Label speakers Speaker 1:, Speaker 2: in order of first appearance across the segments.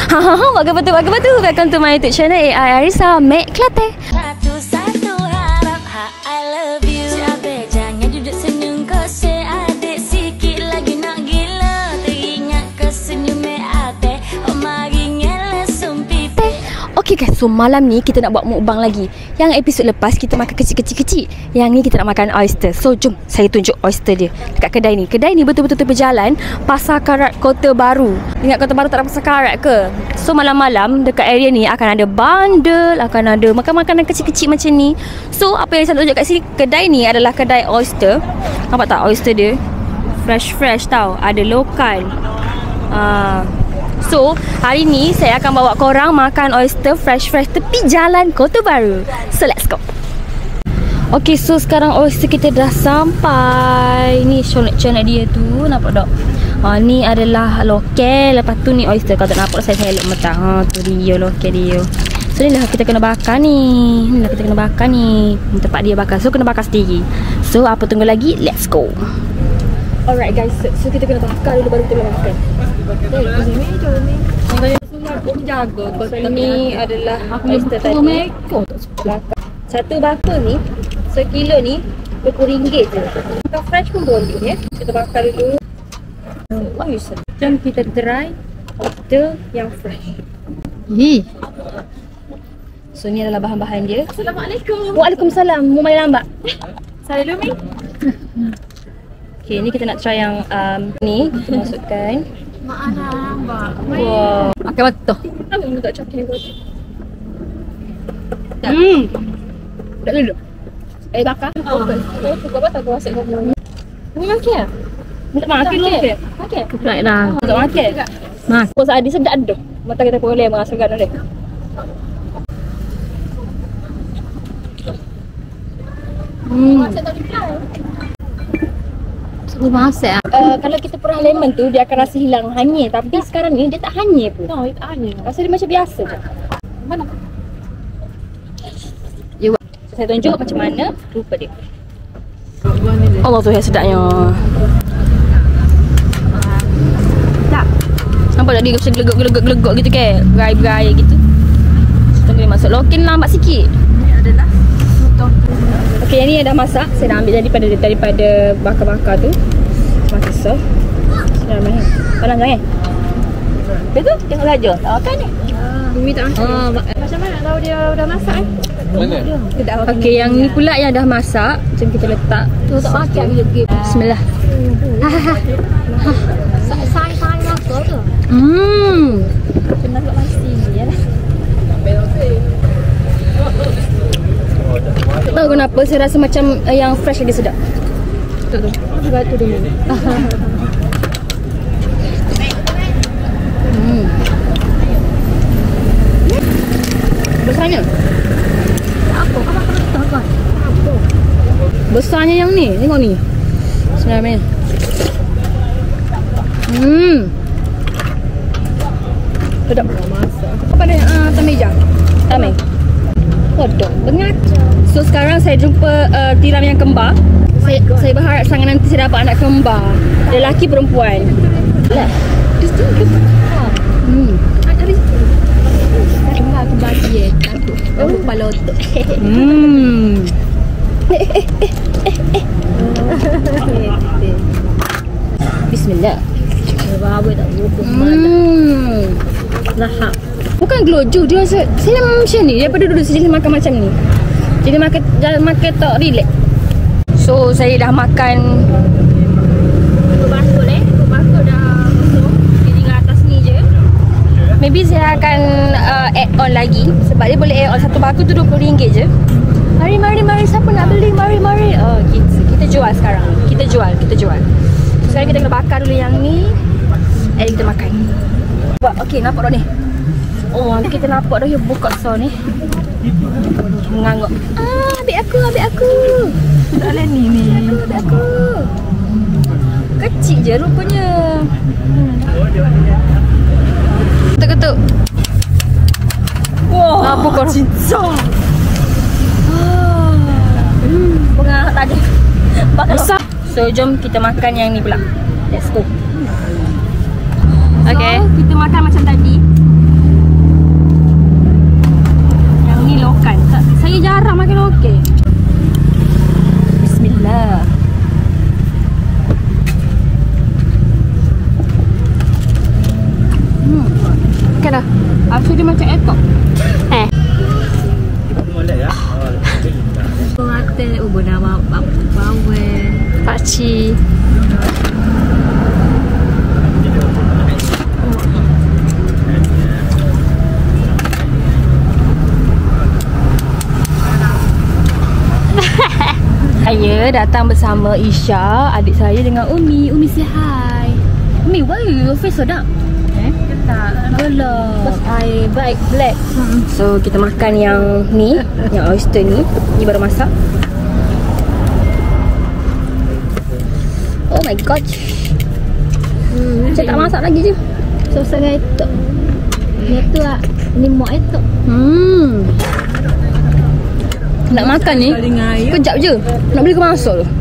Speaker 1: Welcome to my YouTube channel AI Arisa Mek Kelate.
Speaker 2: Satu-satu harap I love you. Cabe jangan duduk senyum kau seadik sikit lagi nak gila. Teringat kesenyum ate. Oh mari ngela sumpi.
Speaker 1: Okay guys, so malam ni kita nak buat mukbang lagi. Yang episod lepas kita makan kecil-kecil. Yang ni kita nak makan oyster. So jom saya tunjuk oyster dia dekat kedai ni. Kedai ni betul-betul berjalan Pasar Karat Kota Baru. Ingat Kota Baru tak ada Pasar Karat ke? So malam-malam dekat area ni akan ada bandel, akan ada makan-makanan kecil-kecil macam ni. So apa yang saya tunjuk kat sini, kedai ni adalah kedai oyster. Nampak tak oyster dia? Fresh-fresh tau. Ada lokal. So, hari ni saya akan bawa korang makan oyster fresh-fresh tepi jalan Kota Baru. So, let's go. Okay, so sekarang oyster kita dah sampai. Ni conek-conek dia tu, nampak tak? Ni adalah lokal. Lepas tu ni oyster. Kalau tak nampak saya elok mentah. Tu dia lokal dia. So, ni lah kita kena bakar ni. Tempat dia bakar. So, kena bakar sendiri. So, apa tunggu lagi? Let's go. Alright guys, so kita kena bakar dulu baru kita boleh makan. Ini adalah oyster tadi. Satu bakar ni, sekilo ni RM20 je. Makan fresh pun boleh ya. Kita bakar dulu. Jom kita try oyster yang fresh. So ni adalah bahan-bahan dia.
Speaker 2: Assalamualaikum.
Speaker 1: Waalaikumsalam. Mau main lambat?
Speaker 2: Saya Lumi.
Speaker 1: Okay, ni kita nak try yang ni. Kita masukkan.
Speaker 2: Maaf, Mbak.
Speaker 1: Wow. Makan betul.
Speaker 2: Kenapa kamu tak cakap ni?
Speaker 1: Tak dulu. Bakar.
Speaker 2: Kau apa tak kau asyik kau ni?
Speaker 1: Ni makan ya? Tak makan lu ke?
Speaker 2: Okey.
Speaker 1: Tak dah. Tak makan. Mas. Kau saat sedap dah. Mata kita boleh masukkan dah.
Speaker 2: Masak tak dipakai.
Speaker 1: Masak. Kalau kita perah lemon tu dia akan rasa hilang hanyir, tapi sekarang ni dia tak hanyir pun.
Speaker 2: No, itu hanyir.
Speaker 1: Rasa dia macam biasa je.
Speaker 2: Mana?
Speaker 1: Saya tunjuk macam mana rupa dia. Allah tu yang sedapnya. Tak. Nampak tak dia macam gelegok gitu ke? Berai-berai gitu. Tunggu dia masuk. Lokin lambat sikit.
Speaker 2: Ini adalah
Speaker 1: Okey, yang ni dah masak. Saya dah ambil daripada bakar-bakar tu. Masak sos. Sudah main. Panas jangan. Betul? Tengok saja. Tak makan ni.
Speaker 2: Bumi tak masak. Macam mana tahu dia dah masak
Speaker 3: Mana?
Speaker 1: Okey, yang ni pula yang dah masak. Jom kita letak.
Speaker 2: Tu tak makan bila game.
Speaker 1: Bismillah.
Speaker 2: Sai masak tu.
Speaker 1: Kena buat nasi ni ya. Tak tahu kenapa saya rasa macam yang fresh lagi sedap. Tu. Juga tu dulu. Besarnya.
Speaker 2: Apa? Apa kau? Apa?
Speaker 1: Besarnya yang ni. Tengok ni. Sebenarnya. Sedap. Apa dia? Tameja. Tame. Waduh, bengat. So sekarang saya jumpa tiram yang kembar. Saya berharap sangat nanti saya dapat anak kembar. Lelaki perempuan. Lah. Di situ.
Speaker 2: Ada situ. Enggak aku bagi aku kepala otak.
Speaker 1: Bismillah.
Speaker 2: Bawa tak buku.
Speaker 1: Lahap. Bukan gloju, dia rasa saya macam ni. Daripada dulu saya makan macam ni. Jadi makan tak relax. So saya dah makan.
Speaker 2: Aku bakul dah kosong. Dia tinggal atas ni je.
Speaker 1: Maybe saya akan add on lagi. Sebab dia boleh add on satu bakul tu RM20 je. Mari siapa nak beli? Mari. Oh, kita jual sekarang. Kita jual. Sekarang kita kena bakar dulu yang ni. Kita makan. Okey, nampak dah ni. Oh, nanti kita nampak dah dia buka sos ni. Mengangguk. Ambil aku.
Speaker 2: Tak boleh ni.
Speaker 1: Ambil aku. Kecil je rupanya. Ketuk. Wah, apa kau cincang? Pengah tadi. Besar. So jom kita makan yang ni pula. Let's go. Okay. So, kita makan macam tadi. makan dah. Aku dia macam etok.
Speaker 3: Molek ya.
Speaker 1: Mate ubona bawe. Pakcik. Saya datang bersama Isha, adik saya dengan Umi. Umi say hi. Umi, why your face sedap? Alah, I black. So kita makan yang ni, yang oyster ni. Ni baru masak. Oh my god. Saya tak masak lagi je.
Speaker 4: Sosa dengan etok. Ni tu ah. Ni mak etok.
Speaker 1: Nak makan ni kejap je. Nak beli ke masuk tu.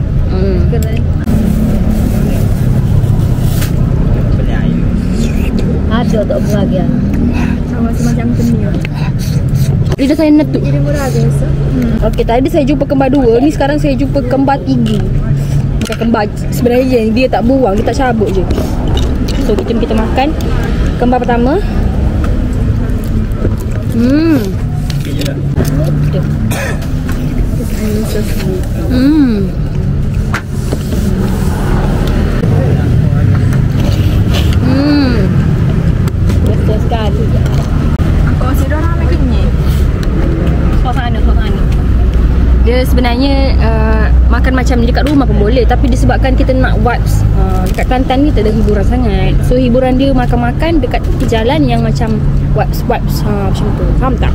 Speaker 4: Ada tak bahagian. Sama macam temui.
Speaker 1: Lidah saya netuk.
Speaker 4: Jadi murah biasa.
Speaker 1: Okey, tadi saya jumpa kembar 2, ni sekarang saya jumpa kembar 3. Bukan kembar, sebenarnya dia tak buang, dia tak cabut je. So kita makan kembar pertama.
Speaker 4: Betul sekali.
Speaker 1: Aku rasa dia orang ramai kenyang. Suasana. Dia sebenarnya makan macam ni dekat rumah pun boleh, tapi disebabkan kita nak vibes dekat Kelantan ni tak ada hiburan sangat. So hiburan dia makan-makan dekat tepi jalan yang macam vibes macam tu. Faham tak?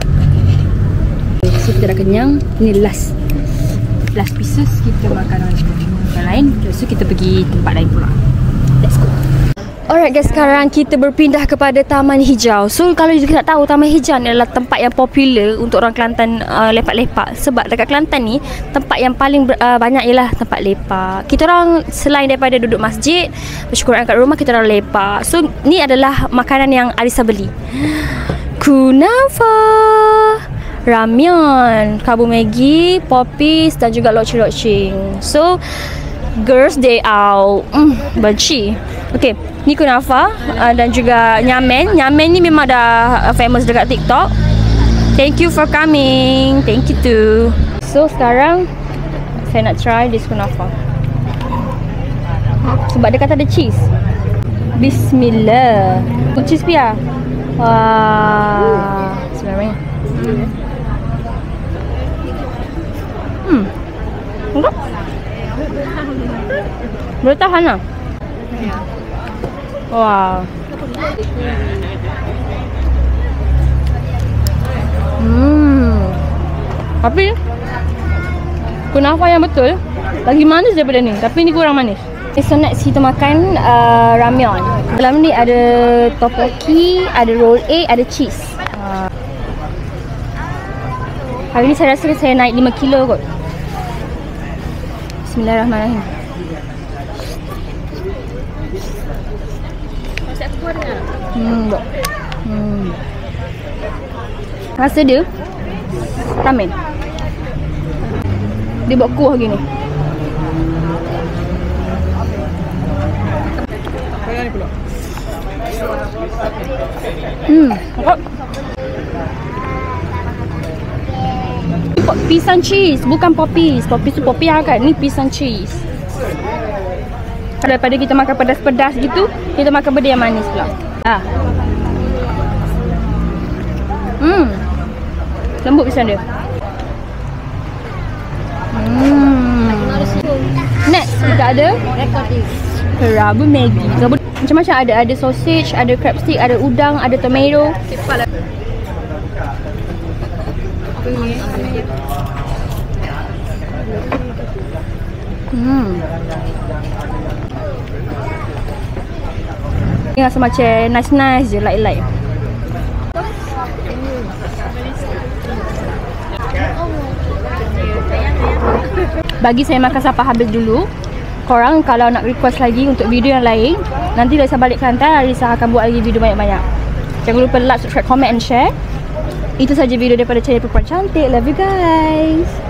Speaker 1: So kita dah kenyang. Ni last pieces kita makan yang lain. So kita pergi tempat lain pula. Let's go. Alright guys, sekarang kita berpindah kepada Taman Hijau. So kalau kita nak tahu, Taman Hijau ni adalah tempat yang popular untuk orang Kelantan lepak-lepak. Sebab dekat Kelantan ni, tempat yang paling banyak ialah tempat lepak. Kita orang selain daripada duduk masjid, bersyukuran kat rumah, kita orang lepak. So ni adalah makanan yang Alisa beli. Kunafa, ramyeon, kabu Maggi, popis dan juga loceng-loceng. So girls day out. Benci. Okay, ni kunafa dan juga nyamen. Nyamen ni memang dah famous dekat TikTok. Thank you for coming. Thank you too. So sekarang saya nak try this kunafa. Sebab dia kata ada cheese. Bismillah. Cheese pia. Wah. Bismillah. Enggak. Boleh tahan lah. Wow. Tapi kunafa yang betul lagi manis daripada ni. Tapi ni kurang manis. So next kita makan ramyeon. Dalam ni ada tteokbokki, ada roll egg, ada cheese. Hari ni saya rasa saya naik 5 kilo kot. Bismillahirrahmanirrahim. Rasa dia ramen. Dia buat kuah gini. Pisang cheese, bukan popis. Popis tu popi kan. Ni pisang cheese. Daripada kita makan pedas-pedas gitu, kita makan benda yang manis pula. Lembut pisang dia. Next kita ada kerabu Maggi. Macam-macam ada sausage, ada crab stick, ada udang, ada tomato. Ini rasa macam nice je, light. Bagi saya makan sampai habis dulu. Korang kalau nak request lagi untuk video yang lain, nanti Alisa balik Kelantan, Alisa akan buat lagi video banyak-banyak. Jangan lupa like, subscribe, comment and share. Itu saja video daripada channel Perempuan Cantik. Love you guys.